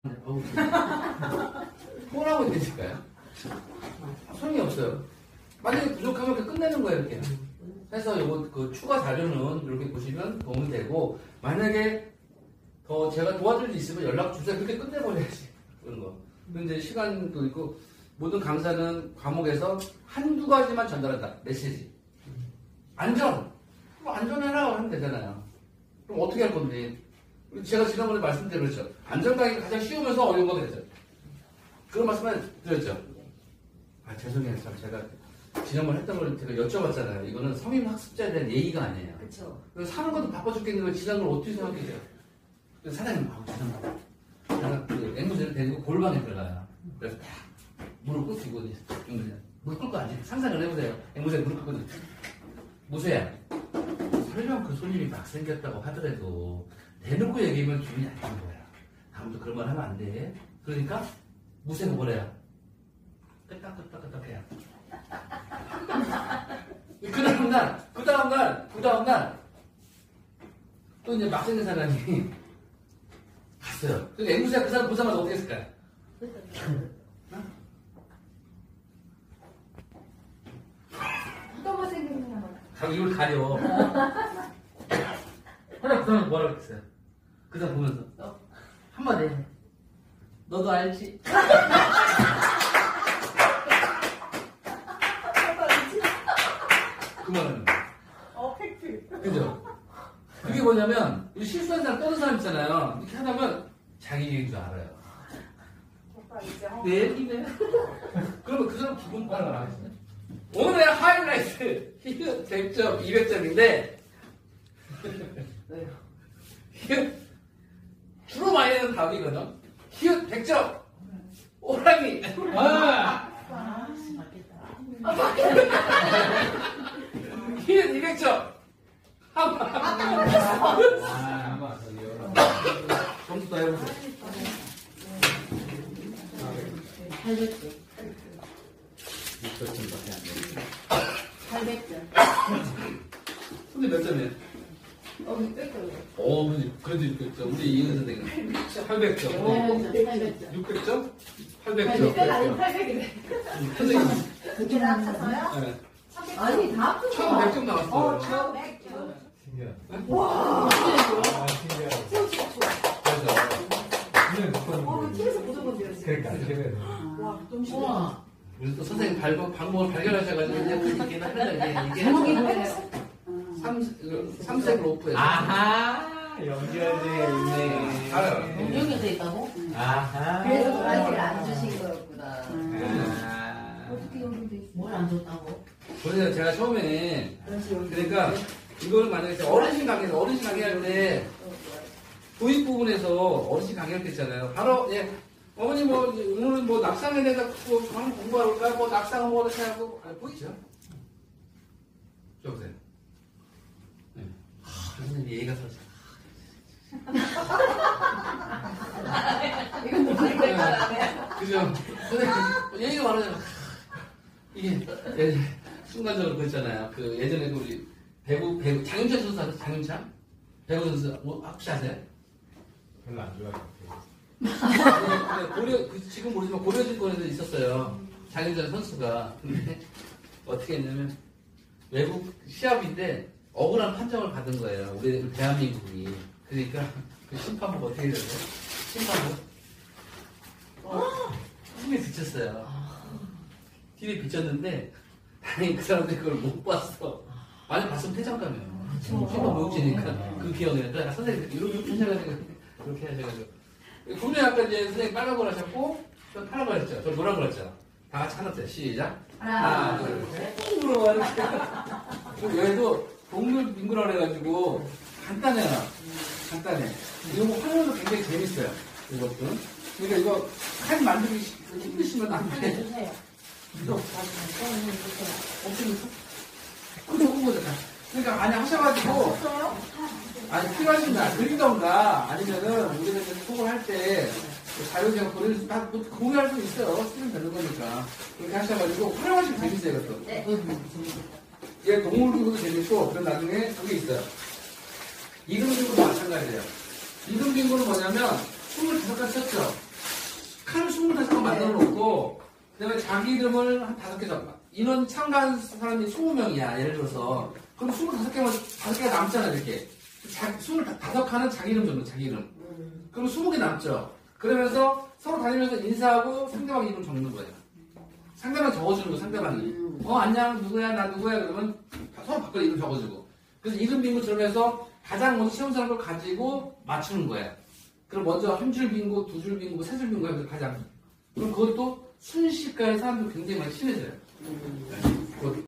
뭐라고 되실까요? 소용이 없어요. 만약에 부족하면 그냥 끝내는 거예요, 이렇게. 해서 요거 그 추가 자료는 이렇게 보시면 도움이 되고, 만약에 더 제가 도와줄 일 있으면 연락 주세요. 그렇게 끝내버려야지. 그런 거. 근데 이제 시간도 있고, 모든 강사는 과목에서 한두 가지만 전달한다. 메시지. 안전. 그럼 안전해라 하면 되잖아요. 그럼 어떻게 할 건데? 제가 지난번에 말씀드렸죠. 안전 강의가 가장 쉬우면서 어려운 거 되죠. 그런 말씀을 드렸죠. 아, 죄송해요. 참 제가 지난번에 했던 걸 제가 여쭤봤잖아요. 이거는 성인 학습자에 대한 예의가 아니에요. 그렇죠. 사는 것도 바빠 죽겠는데 지난 걸 어떻게 생각해요? 사장님, 죄송합니다. 제가 그 앵무새를 데리고 골방에 들어가요. 그래서 딱 무릎 꿇히고 무릎 꿇고 앉지. 상상을 해보세요. 앵무새 무릎 꿇고 무쇠야. 설령 그 손님이 막 생겼다고 하더라도 대놓고 얘기하면 기분이 안 좋은 거야. 다음부터 그런 말 하면 안 돼. 그러니까 무쇠가 뭐래요? 끄떡끄떡끄떡 해요. 그 다음날 또 이제 막 생긴 사람이 갔어요. 근데 앵무새가 그 사람 보자마자 어떻게 했을까요? 어떤 거 생기는 사람? 자꾸 입을 가려. 하나 그 사람 뭐라고 했어요? 그 사람 보면서 한마디 해. 너도 알지? 그만하는 거야. 팩트. 그죠? 그게 뭐냐면 우리 실수한 사람 떠는 사람 있잖아요. 이렇게 하다면 자기 얘기인 줄 알아요. 오빠 이제 내 얘기네. 그러면 그 사람 기분 빨라. 오늘의 하이라이트 히읗 100점, 200점인데 히읗 주로 많이 하는 답이거든. 히읗 100점 오라기. 히읗 200점 한번 점수 더 해보세요. 800점. 600점밖에 안 되는데 800점. 근데 몇 점이에요? 600점. 그래도 600점. 우리 이은 선생님 800점. 800점. 600점? 800점. 800점. 800이네. 선생님 그렇게 나왔어요? 네. 아니, 다 합쳐서. 처음 100점 나왔어요. 1100점. 신기하다. 와. 아, 신기하다. 그래서 TV에서 보던 건데요. 그러니까, TV에서. 와, 너무 신기하다. 우리 또 선생님 방법을 발견하셔가지고 이제 그렇게 하려고 이게 제목이 뭐예요? 삼색 로프에서 아하! 연결되어 있네. 알아요. 연결돼 있다고? 아하. 그래서 브라질 안 주신 거였구나. 아. 어떻게 연결돼 있어? 뭘 안 줬다고? 그래서 제가 처음에 그러니까 이거를 만약에 어르신 강의할 때 도입 부분에서 어르신 강의할 때 있잖아요. 바로 어머니 뭐 오늘은 뭐 낙상에 대해서 저는 공부할까 뭐 낙상은 뭐 이렇게 하고 보이죠? 저보세요. 네. 선생님 예의가 서지. 이건 무슨 말이야? 그죠? 선생님 예의가 바르잖아. 이게 순간적으로 그랬잖아요. 그 예전에 우리 배구 장윤찬 선수 아세요? 장윤찬? 배구 선수 혹시 아세요? 별로 안 좋아해요. 지금 모르지만 고려증권에서 있었어요. 장윤찬 선수가. 근데 어떻게 했냐면 외국 시합인데 억울한 판정을 받은 거예요. 우리 대한민국이. 그러니까 그 심판부가 어떻게 됐어요? 심판부 팀에 비쳤어요. 팀에 비쳤는데 다행히 그 사람들이 그걸 못 봤어. 만약 봤으면 퇴장감이에요. 심판 무용지니까 그 기억에 선생님 이렇게 하셔가지고 그렇게 하셔가지고 분명히 아까 이제 선생님 빨간 걸 하셨고 저 파란 걸 했죠. 저 노란 걸 했죠. 다 같이 하나 때 시작. 하나 둘 셋. 꽁으로 이렇게. 얘도 동물 빙그라 해가지고 간단해요. 간단해. 이거 활용도 굉장히 재밌어요. 이것도. 그러니까 이거 칸 만들기 힘드시면 안 돼. 주세요. 이거 없으면 그러니까 많이 하셔가지고 아니 필요하신다 그리던가 아니면은 우리가 수업을 할 때 자료제가 보내서 다 공유할 수 있어요. 쓰면 되는 거니까 그렇게 하셔가지고 활용하시면 재밌어요. 이것도. 네. 얘 동물기구도 재밌고 그럼 나중에 그게 있어요. 이등빙구도 마찬가지예요. 이등빙구는 뭐냐면 25가지 썼죠. 잠깐 만들어 놓고, 그 다음에 자기 이름을 한 5개 잡아. 인원 참가한 사람이 20명이야, 예를 들어서. 그럼 25개만, 5개가 남잖아, 이렇게. 25칸은 자기 이름 적는 자기 이름. 그럼 20개 남죠. 그러면서 서로 다니면서 인사하고 상대방 이름 적는 거예요. 상대방 적어주는 거, 상대방이. 안녕, 누구야, 나 누구야, 그러면 서로 바꿔 이름 적어주고. 그래서 이름 빙고 들으면서 가장 먼저 채운 사람을 가지고 맞추는 거예요. 그럼 먼저 한 줄 빙고, 2줄 빙고, 3줄 빙고 해서 가장. 그럼 그것도 순식간에 사람들 굉장히 많이 친해져요.